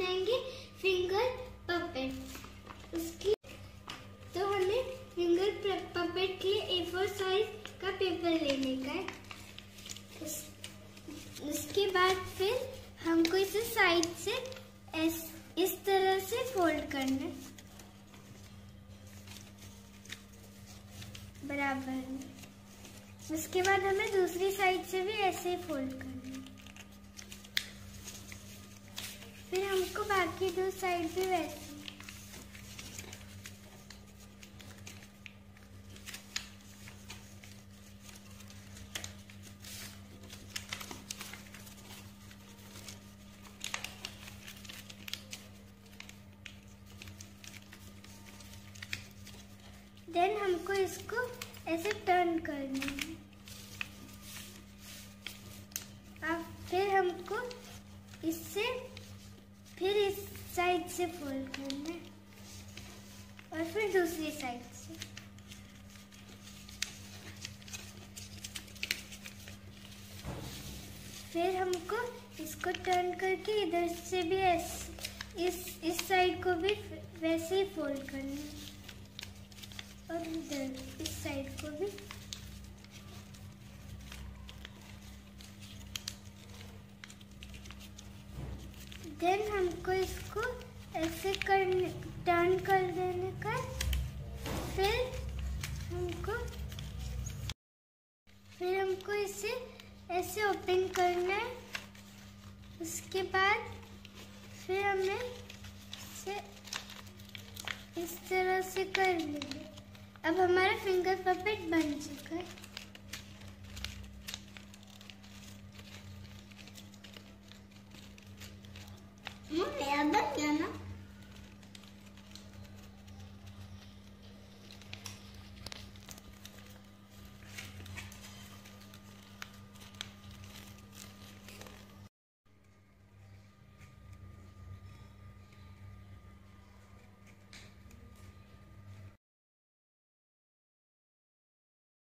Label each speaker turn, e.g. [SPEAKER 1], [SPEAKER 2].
[SPEAKER 1] बनाएंगे finger puppet. उसकी तो हमें फिंगर पपेट के लिए A4 साइज का पेपर लेने का है। उसके बाद फिर हमको इसे साइड से इस तरह से फोल्ड करना है बराबर में। उसके बाद हमें दूसरी साइड से भी ऐसे ही फोल्ड करना है। फिर हमको बाकी दो साइड भी वैसे। देन हमको इसको ऐसे टर्न करना है। अब फिर हमको इससे फिर इस साइड से फोल्ड करना है और फिर दूसरी साइड से। फिर हमको इसको टर्न करके इधर से भी ऐसे इस साइड को भी वैसे ही फोल्ड करना है और इधर इस साइड को भी। देन हमको इसको ऐसे टर्न कर देने का। फिर हमको इसे ऐसे ओपन करना है। उसके बाद फिर हमें इसे इस तरह से कर लेंगे। अब हमारा फिंगर पपेट बन चुका है।
[SPEAKER 2] मेरा बन गया ना।